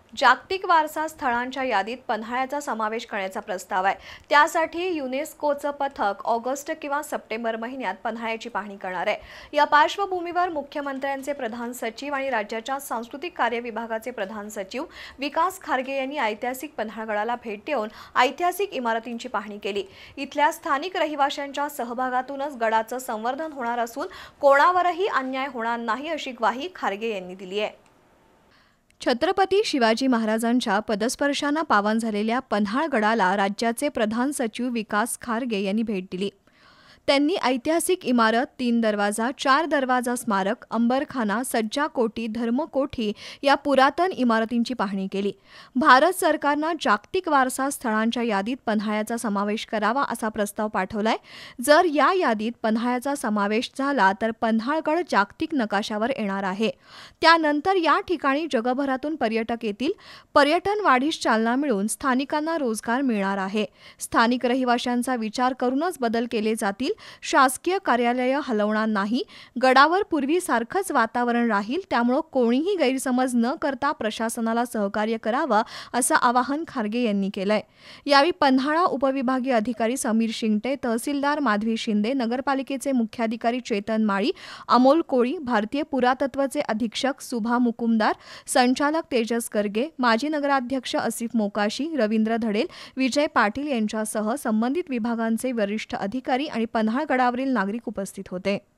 जागतिक वारसा स्थळांच्या यादीत पन्हाळ्याचा समावेश करण्याचा प्रस्ताव आहे। त्यासाठी युनेस्कोचं पथक ऑगस्ट किंवा सप्टेंबर महिन्यात पन्हाळ्याची पाहणी करणार आहे। या पार्श्वभूमीवर मुख्यमंत्र्यांचे प्रधान सचिव आणि राज्याच्या सांस्कृतिक कार्य विभागाचे प्रधान सचिव विकास खारगे यांनी ऐतिहासिक पन्हाळगडाला भेट देऊन ऐतिहासिक इमारतींची पाहणी केली। इथल्या स्थानिक रहिवाशांच्या सहभागातूनच गडाचं संवर्धन होणार असून कोणावरही अन्याय होणार नाही अशी ग्वाही खारगे यांनी दिली आहे। छत्रपती शिवाजी महाराजांच्या पदस्पर्शाने पावन झालेल्या पन्हाळगडाला राज्याचे प्रधान सचिव विकास खारगे यांनी भेट दिली। त्यांनी ऐतिहासिक इमारत, 3 दरवाजा, 4 दरवाजा स्मारक, अंबरखाना, सज्जा कोठी, धर्मकोठी या पुरातन इमारतींची पाहणी केली। भारत सरकारने जागतिक वारसा स्थळांच्या यादीत पन्हाळ्याचा समावेश करावा असा प्रस्ताव पाठवलाय। जर या यादीत पन्हाळ्याचा समावेश झाला तर पन्हाळगड जागतिक नकाशावर येणार आहे। त्यानंतर या ठिकाणी जगभरातून पर्यटक येतील। पर्यटन वाढीस चालना मिळून स्थानिकांना रोजगार मिळणार आहे। स्थानिक रहिवाशांचा विचार करूनच बदल केले जातील। शासकीय कार्यालय हलवणार नाही। गडावर पूर्वीसारखंच वातावरण राहील। त्यामुळे कोणीही गैरसमज न करता प्रशासनाला सहकार्य करावं असं आवाहन खारगे यांनी केलंय। यावेळी पन्हाळा उपविभागीय अधिकारी समीर शिंगटे, तहसीलदार माधवी शिंदे, नगरपालिकेचे मुख्याधिकारी चेतन माळी, अमोल कोळी, भारतीय पुरातत्वचे अधीक्षक सुभा मुकुमदार, संचालक तेजस गर्गे, माजी नगराध्यक्ष असिफ मोकाशी, रवींद्र धडेल, विजय पाटील यांच्यासह संबंधित विभागांचे वरिष्ठ अधिकारी आणि पन्हाळगडावरील नागरिक उपस्थित होते।